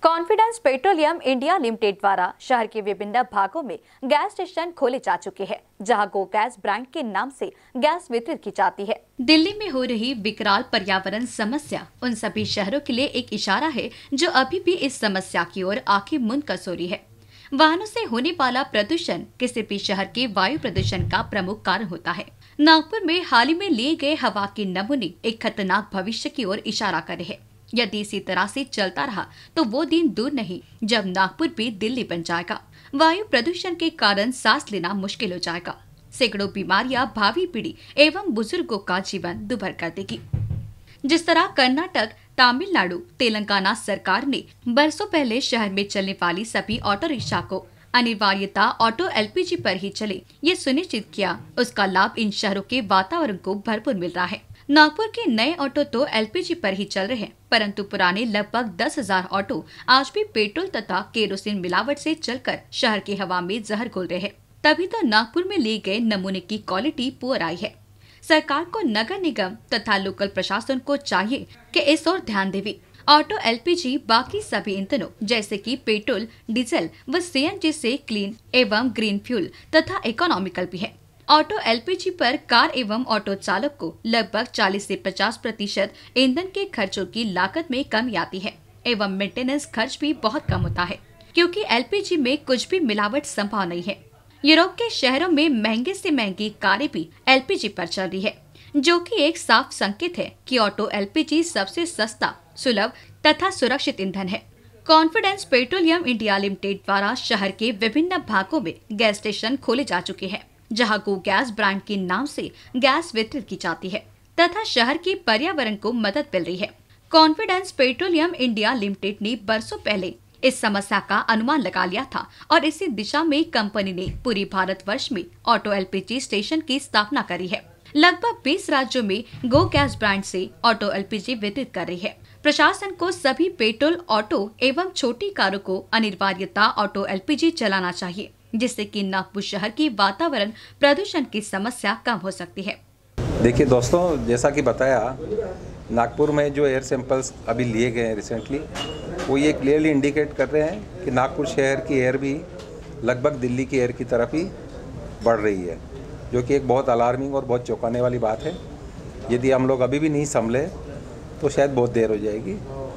Confidence Petroleum India limited द्वारा शहर के विभिन्न भागों में गैस स्टेशन खोले जा चुके हैं, जहां गो गैस ब्रांड के नाम से गैस वितरित की जाती है। दिल्ली में हो रही विकराल पर्यावरण समस्या उन सभी शहरों के लिए एक इशारा है जो अभी भी इस समस्या की ओर आंखें मूंद कर सो रही है। वाहनों से होने वाला प्रदूषण किसी भी शहर के वायु प्रदूषण का प्रमुख कारण होता है। नागपुर में हाल ही में लिए गए हवा के नमूने एक खतरनाक भविष्य की ओर इशारा कर रहे हैं। यदि इसी तरह से चलता रहा तो वो दिन दूर नहीं जब नागपुर भी दिल्ली बन जाएगा। वायु प्रदूषण के कारण सांस लेना मुश्किल हो जाएगा। सैकड़ों बीमारियां भावी पीढ़ी एवं बुजुर्गों का जीवन दुभर कर देगी। जिस तरह कर्नाटक, तमिलनाडु, तेलंगाना सरकार ने बरसों पहले शहर में चलने वाली सभी ऑटो रिक्शा को अनिवार्यता ऑटो एलपीजी पर ही चले, ये सुनिश्चित किया, उसका लाभ इन शहरों के वातावरण को भरपूर मिल रहा है। नागपुर के नए ऑटो तो एलपीजी पर ही चल रहे हैं, परंतु पुराने लगभग 10,000 ऑटो आज भी पेट्रोल तथा केरोसिन मिलावट से चलकर शहर की हवा में जहर घोल रहे हैं। तभी तो नागपुर में लिए गए नमूने की क्वालिटी पुअर आई है। सरकार को, नगर निगम तथा लोकल प्रशासन को चाहिए कि इस ओर ध्यान देवे। ऑटो एलपीजी बाकी सभी ईंधनों जैसे कि पेट्रोल, डीजल व सीएनजी से क्लीन एवं ग्रीन फ्यूल तथा इकोनॉमिकल भी है। ऑटो एलपीजी पर कार एवं ऑटो चालक को लगभग 40 से 50% ईंधन के खर्चों की लागत में कमी आती है एवं मेंटेनेंस खर्च भी बहुत कम होता है, क्योंकि एलपीजी में कुछ भी मिलावट संभव नहीं है। यूरोप के शहरों में महंगे से महंगी कारें भी एलपीजी पर चल रही है, जो कि एक साफ संकेत है कि ऑटो एलपीजी सबसे सस्ता, सुलभ तथा सुरक्षित ईंधन है। कॉन्फिडेंस पेट्रोलियम इंडिया लिमिटेड द्वारा शहर के विभिन्न भागों में गैस स्टेशन खोले जा चुके हैं, जहां गो गैस ब्रांड के नाम से गैस वितरित की जाती है तथा शहर की पर्यावरण को मदद मिल रही है। कॉन्फिडेंस पेट्रोलियम इंडिया लिमिटेड ने बरसों पहले इस समस्या का अनुमान लगा लिया था और इसी दिशा में कंपनी ने पूरी भारतवर्ष में ऑटो एलपीजी स्टेशन की स्थापना करी है। लगभग 20 राज्यों में गो गैस ब्रांड से ऑटो एलपीजी वितरित कर रही है। प्रशासन को सभी पेट्रोल ऑटो एवं छोटी कारों को अनिवार्यता ऑटो एलपीजी चलाना चाहिए, जिससे कि नागपुर शहर की वातावरण प्रदूषण की समस्या कम हो सकती है। देखिए दोस्तों, जैसा कि बताया, नागपुर में जो एयर सैंपल्स अभी लिए गए हैं रिसेंटली, वो ये क्लियरली इंडिकेट कर रहे हैं कि नागपुर शहर की एयर भी लगभग दिल्ली की एयर की तरफ ही बढ़ रही है, जो कि एक बहुत अलार्मिंग और बहुत चौंकाने वाली बात है। यदि हम लोग अभी भी नहीं संभले तो शायद बहुत देर हो जाएगी।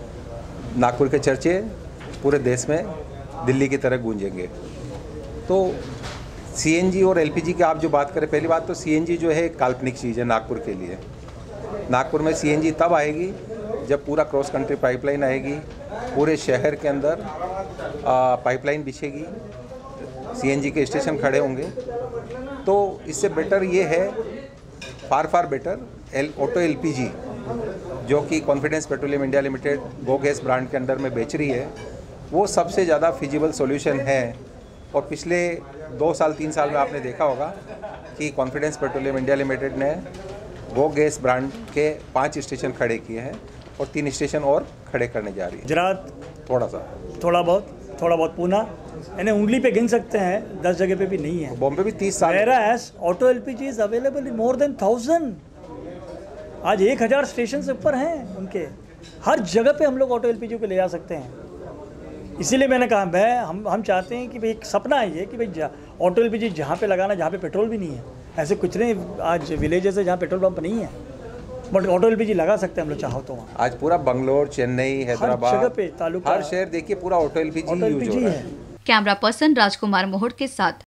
नागपुर के चर्चे पूरे देश में दिल्ली की तरह गूंजेंगे। तो सीएनजी और एलपीजी की आप जो बात करें, पहली बात तो सीएनजी जो है काल्पनिक चीज़ है नागपुर के लिए। नागपुर में सीएनजी तब आएगी जब पूरा क्रॉस कंट्री पाइपलाइन आएगी, पूरे शहर के अंदर पाइपलाइन बिछेगी, सीएनजी के स्टेशन खड़े होंगे। तो इससे बेटर ये है, फार बेटर ऑटो एलपीजी जो कि Confidence Petroleum India Limited Go Gas brand के अंडर में बेच रही है, वो सबसे ज़्यादा फिजिबल सॉल्यूशन है। और पिछले 2 साल 3 साल में आपने देखा होगा कि कॉन्फिडेंस पेट्रोलियम इंडिया लिमिटेड ने गो गैस ब्रांड के 5 स्टेशन खड़े किए हैं और 3 स्टेशन और खड़े करने जा रही है। गुजरात थोड़ा बहुत पुणे, यानी उंगली पे गिन सकते हैं, 10 जगह पे भी नहीं है। बॉम्बे भी 30 साल। Whereas auto LPG is available in more than 1000। आज 1000 स्टेशन से ऊपर हैं उनके। हर जगह पे हम लोग ऑटो एलपीजी को ले जा सकते हैं। इसीलिए मैंने कहा हम चाहते हैं कि भाई एक सपना है ये कि भाई ऑटो एलपीजी जहाँ पे लगाना जहाँ पे पेट्रोल भी नहीं है। ऐसे कुछ नहीं, आज विलेजेस है जहाँ पेट्रोल पंप नहीं है, बट ऑटो एलपीजी लगा सकते हैं हम लोग चाहो तो। आज पूरा बंगलोर, चेन्नई, हैदराबाद, हर जगह पे तालुका, हर शहर देखिए पूरा ऑटो एलपीजी यूज हो रहा है। कैमरा पर्सन राजकुमार मोहड़ के साथ